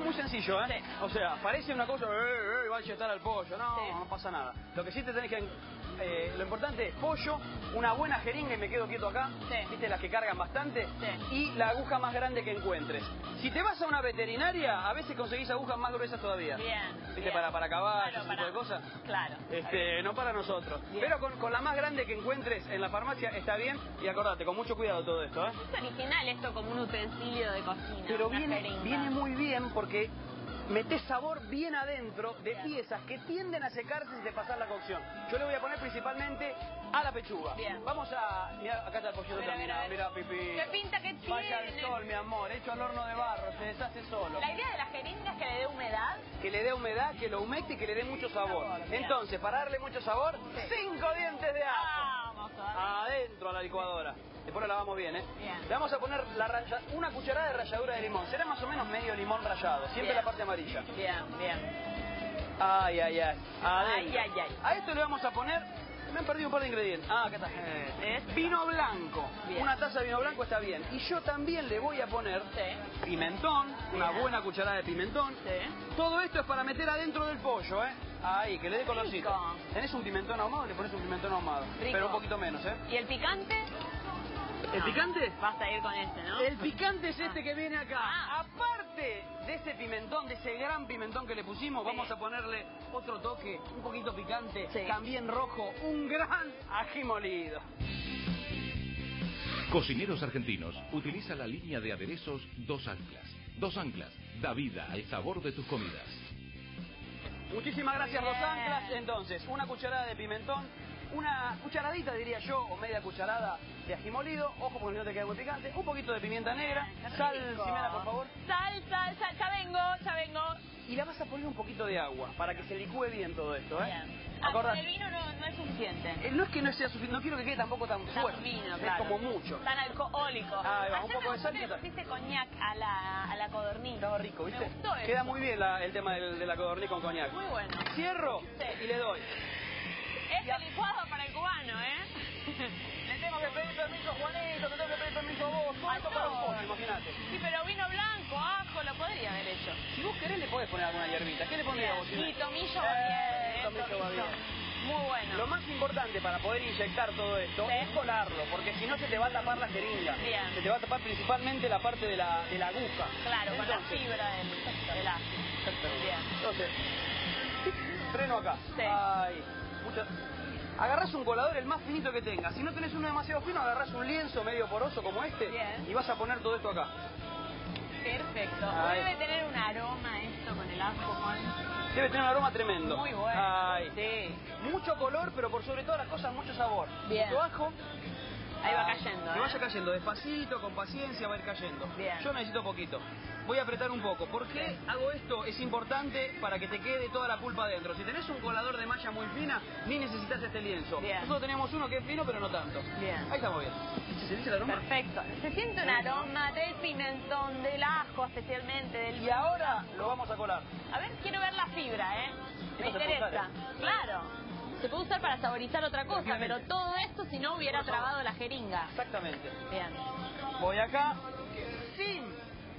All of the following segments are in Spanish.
muy sencillo, ¿eh? Sí. O sea, parece una cosa, va a inyectar al pollo. No, sí. No pasa nada. Lo que sí te tenés que... lo importante es pollo, una buena jeringa, y me quedo quieto acá, sí. ¿Viste? Las que cargan bastante, sí. Y la aguja más grande que encuentres. Si te vas a una veterinaria, a veces conseguís agujas más gruesas todavía. Bien. ¿Viste? Bien. Para caballos, claro, ese tipo de cosas. Claro. No para nosotros. Bien. Pero con la más grande que encuentres en la farmacia está bien. Y acordate, con mucho cuidado todo esto, ¿eh? Es original esto como un utensilio de cocina. Pero viene muy bien porque metés sabor bien adentro de piezas que tienden a secarse si te pasás la cocción. Yo le voy a poner principalmente a la pechuga. Bien. Vamos a... Mirá, acá está el pollito terminado. Mirá, Pipi. ¿Qué pinta que tiene? Vaya al sol, mi amor. Hecho al horno de barro. Se deshace solo. La idea de la jeringa es que le dé humedad. Que le dé humedad, que lo humecte y que le dé mucho sabor. Entonces, para darle mucho sabor, 5 dientes de ajo. Vamos, adentro a la licuadora. Después la lavamos bien, ¿eh? Bien. Le vamos a poner una cucharada de ralladura de limón. Será más o menos medio limón rallado. Siempre bien. La parte amarilla. Bien, bien. Ay, ay, ay. Ay, ay, ay. A esto le vamos a poner... Me han perdido un par de ingredientes. Ah, acá está. Vino blanco. Bien. Una taza de vino blanco está bien. Y yo también le voy a poner pimentón, bien. Una buena cucharada de pimentón. Sí. Todo esto es para meter adentro del pollo, ¿eh? Ahí, que le dé colorcito. Rico. ¿Tenés un pimentón ahumado? Le pones un pimentón ahumado. Rico. Pero un poquito menos, ¿eh? ¿Y el picante? ¿El picante? Vas a ir con este, ¿no? El picante es este que viene acá. Aparte de ese pimentón, de ese gran pimentón que le pusimos, vamos a ponerle otro toque, un poquito picante, también rojo, un gran ají molido. Cocineros Argentinos utiliza la línea de aderezos Dos Anclas. Dos Anclas da vida al sabor de tus comidas. Muchísimas gracias, Dos Anclas. Entonces, una cucharada de pimentón, una cucharadita, diría yo, o media cucharada de ají molido. Ojo porque no te queda muy picante. Un poquito de pimienta negra. Sal, Ximena, por favor. Sal. Ya vengo. Y la vas a poner un poquito de agua para que se licúe bien todo esto, ¿eh? Bien. ¿Acordás? El vino no es suficiente. No es que no sea suficiente, no quiero que quede tampoco tan fuerte. Vino, es como mucho. Tan alcohólico. Ahí va, un poco de sal. Le pusiste coñac a la codorniz. Estaba rico, ¿viste? Me gustó eso. Queda muy bien el tema de la codorniz con coñac. Muy bueno. Cierro y le doy. Este licuado para el cubano, ¿eh? Le tengo que pedir permiso a Juanito, te tengo que pedir permiso a vos. Todo esto para un pollo, imagínate. Sí, pero vino blanco, ajo, lo podría haber hecho. Si vos querés le podés poner alguna hierbita. ¿Qué le pondrías vos? Sí, tomillo va bien. Tomillo va bien. Muy bueno. Lo más importante para poder inyectar todo esto es colarlo, porque si no se te va a tapar la jeringa. Bien. Se te va a tapar principalmente la parte de la aguja. Claro, con la fibra del ajo. Bien. Entonces, freno acá. Sí. Ay, agarrás un colador el más finito que tengas. Si no tenés uno demasiado fino, agarrás un lienzo medio poroso como este. Bien. Y vas a poner todo esto acá. Perfecto. Debe tener un aroma esto con el ajo, Juan. Debe tener un aroma tremendo. Muy bueno. Ay. Sí. Mucho color, pero por sobre todas las cosas, mucho sabor. Bien. Mucho ajo. Ahí va cayendo. Que vaya cayendo, despacito, con paciencia, va a ir cayendo. Bien. Yo necesito poquito. Voy a apretar un poco. ¿Por qué hago esto? Es importante para que te quede toda la pulpa adentro. Si tenés un colador de malla muy fina, ni necesitas este lienzo. Bien. Nosotros tenemos uno que es fino, pero no tanto. Bien. Ahí estamos bien. ¿Se dice el aroma? Perfecto. Se siente un aroma del pimentón, del ajo especialmente, del... Y ahora lo vamos a colar. A ver, quiero ver la fibra, ¿eh? Me Esto se puede interesa. usar, Claro. Se puede usar para saborizar otra cosa, pero todo esto si no hubiera trabado la jeringa. Exactamente. Bien. Voy acá, sin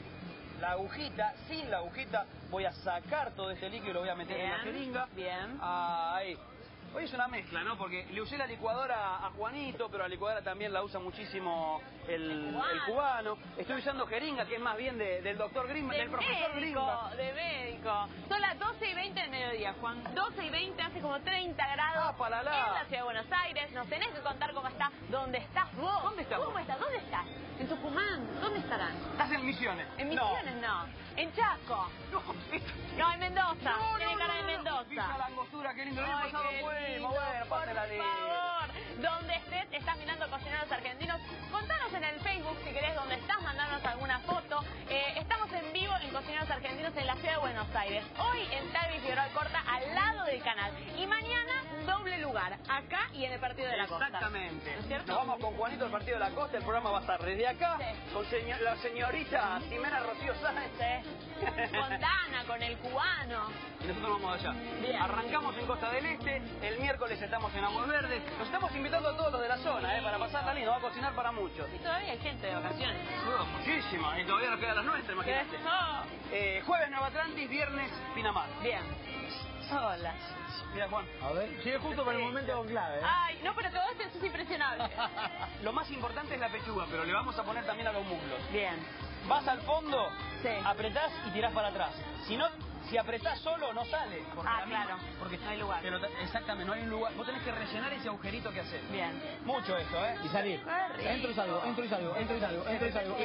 la agujita, voy a sacar todo este líquido y lo voy a meter en la jeringa. Bien. Ahí. Hoy es una mezcla, ¿no? Porque le usé la licuadora a Juanito, pero la licuadora también la usa muchísimo el cubano. Estoy usando jeringa, que es más bien del doctor Grimba, del profesor Grimba. De médico. Son las 12:20 del mediodía, Juan. 12:20, hace como 30 grados en la ciudad de Buenos Aires. Nos tenés que contar cómo está. ¿Dónde estás vos? ¿Dónde estás? ¿Cómo estás? ¿Dónde estás? En Tucumán. ¿Dónde estarán? Estás en Misiones. En Misiones no. En Chaco. No, en Mendoza. Tiene cara de Mendoza. Vista la angostura, qué lindo. El año pasado fuimos, bueno, pásela lindo. Por favor, donde estés, estás mirando Cocineros Argentinos. Contanos en el Facebook si querés dónde estás, mandarnos alguna foto. Estamos en vivo en Cocineros Argentinos en la ciudad de Buenos Aires. Hoy en Talvi y Figueroa Alcorta, al lado del canal. Y mañana, doble lugar, acá y en el Partido de la Costa. Exactamente. ¿No es cierto? Nos vamos con Juanito al Partido de la Costa. El programa va a estar desde acá, con la señorita Ximena Rocío Sáenz. Con Dana, con el cubano. Y nosotros vamos allá. Bien. Arrancamos en Costa del Este, el miércoles estamos en Amor Verde. Los estamos invitando a todos los de la zona, para pasarla lindo, va a cocinar para muchos. Y todavía hay gente de vacaciones. Muchísima, y todavía nos quedan las nuestras, imagínate. Jueves Nueva Atlantis, viernes Pinamar. Bien. Hola. Mira, Juan. A ver, sigue justo con el momento clave. Ay, no, pero todo esto es impresionante. Lo más importante es la pechuga, pero le vamos a poner también a los muslos. Bien. Vas al fondo, Sí. apretás y tirás para atrás. Si apretás solo, no sale. Claro. Porque no hay lugar. Exactamente, no hay un lugar. Vos tenés que rellenar ese agujerito que haces. Bien. Mucho esto, Y salir. Entro y salgo, entro y salgo, entro y salgo, entro y salgo.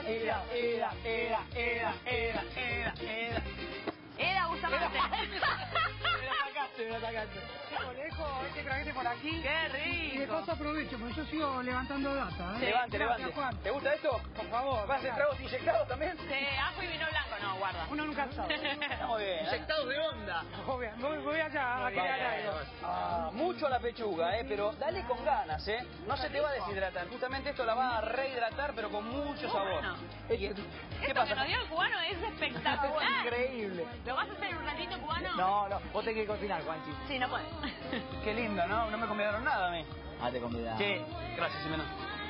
Era Bustamante. Me lo atacaste. Qué conejo, este craquete por aquí. Qué Y de rico. paso aprovecho, porque yo sigo levantando data. Levante, Gracias, levante. Juan. ¿Te gusta esto? Por favor. ¿Vas a hacer tragos inyectados también? Sí, ajo y vino blanco. No, guarda. Uno nunca sabe. Está muy bien. Inyectados de onda. Voy allá a crear algo. Mucho a la pechuga, pero dale con ganas, No se te va a deshidratar. Justamente esto la va a rehidratar, pero con mucho sabor. Bueno. ¿Qué Esto pasa? que nos dio el cubano es espectacular. Increíble. ¿Lo vas a hacer en un ratito, cubano? No, vos tenés que cocinar, Juanchi. Sí, no puedes. Qué lindo, ¿no? No me convidaron nada a mí. Te convidamos. Sí, gracias, Ximena.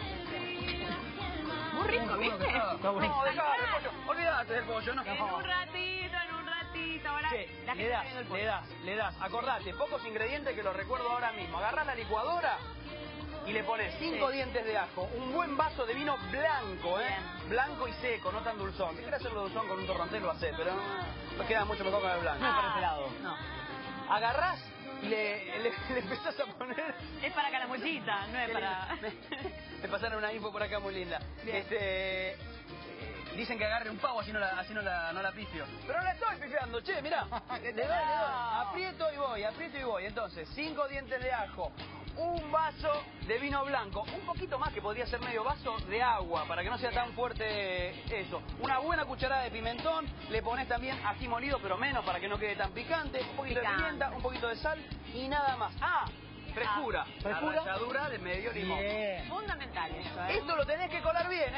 Muy rico, ¿viste? No, dejá el pollo. Olvídate del pollo, no. En un ratito. Ahora Sí, la gente está viendo el pollo. le das. Acordate, pocos ingredientes que los recuerdo ahora mismo. Agarrás la licuadora y le pones 5 dientes de ajo, un buen vaso de vino blanco, Bien. Blanco y seco, no tan dulzón. Si querés hacerlo dulzón con un torrontés, lo hacés, pero no queda mucho mejor con el blanco. No es para ese lado. No. Agarrás y le empezás a poner... Es para caramuchita, no es para... Me pasaron una info por acá muy linda. Bien. Dicen que agarre un pavo, así no la pifio. Pero no la estoy pifiando, che, mirá. Le doy. Aprieto y voy. Entonces, 5 dientes de ajo, un vaso de vino blanco, un poquito más, que podría ser medio vaso de agua, para que no sea tan fuerte eso. Una buena cucharada de pimentón, le pones también ají molido, pero menos, para que no quede tan picante. Un poquito de pimienta, un poquito de sal y nada más. Frescura. La ralladura de medio limón. Bien. Fundamental eso, Esto lo tenés que colar bien,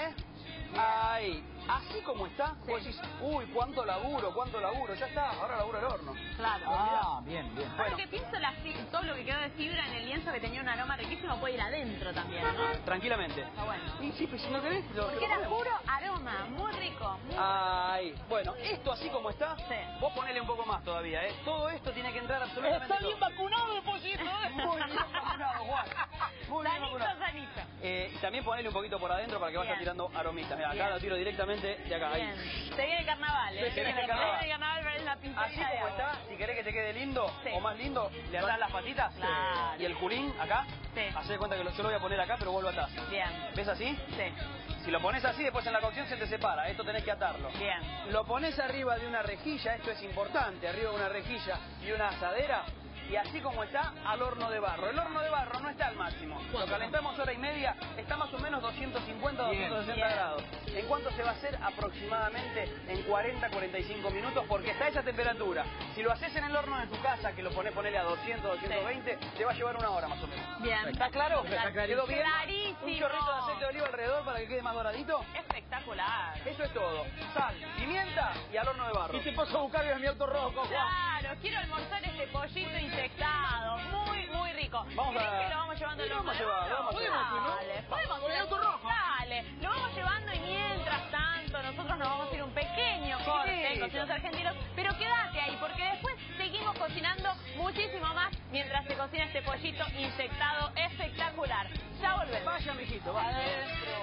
Ahí. Así como está, vos decís, uy, cuánto laburo, ya está, ahora laburo el horno. Claro. Bien. Bueno, que pienso todo lo que quedó de fibra en el lienzo, que tenía un aroma riquísimo, puede ir adentro también, ¿no? Tranquilamente. Está bueno. Y sí, pues si no querés, Porque era puro aroma, muy rico. Ahí. Bueno, esto así como está, Sí. vos ponele un poco más todavía, Todo esto tiene que entrar absolutamente Está todo. bien vacunado el pollito, Muy bien vacunado, Juan. Muy bien vacunado. Sanito. Y también ponele un poquito por adentro para que vaya Bien. tirando aromitas. Mira, acá Bien. lo tiro directamente de acá. Bien. Ahí. Se viene el carnaval, Se viene el carnaval. Se viene el carnaval, pero es la Así pincelita de como agua. está, si querés que te quede lindo Sí. o más lindo, le atás las patitas Claro. y el culín acá. Sí. Hacé de cuenta que yo lo voy a poner acá, pero vos lo atás. Bien. ¿Ves así? Sí. Si lo pones así, después en la cocción se te separa. Esto tenés que atarlo. Bien. Lo pones arriba de una rejilla, esto es importante, arriba de una rejilla y una asadera. Y así como está, al horno de barro. El horno de barro no está al máximo. Lo calentamos hora y media, está más o menos 250 o 260 grados. ¿En cuánto se va a hacer? Aproximadamente en 40-45 minutos, porque está a esa temperatura. Si lo haces en el horno de tu casa, que lo ponele a 200, 220, te va a llevar 1 hora más o menos. Bien. ¿Está claro? Está ¿Quedó bien? Clarísimo. Un chorrito de aceite de oliva alrededor para que quede más doradito. Espectacular. Eso es todo. Sal, pimienta y al horno de barro. Y te paso a buscar mi auto rojo, Juan. Claro, quiero almorzar este pollito infectado. Muy, muy rico. Vamos ¿Querés a- que lo vamos llevando Sí, al lo horno vamos de a llevar, lo barro? vamos a llevar. Dale, podemos Con el auto hacer- rojo. Dale, lo vamos llevando y mientras tanto nosotros nos vamos a ir un pequeño corte en Cocineros Argentinos. Pero quédate ahí porque después seguimos cocinando muchísimo más mientras se cocina este pollito infectado espectacular. Ya volvemos. Vaya, mijito, vaya.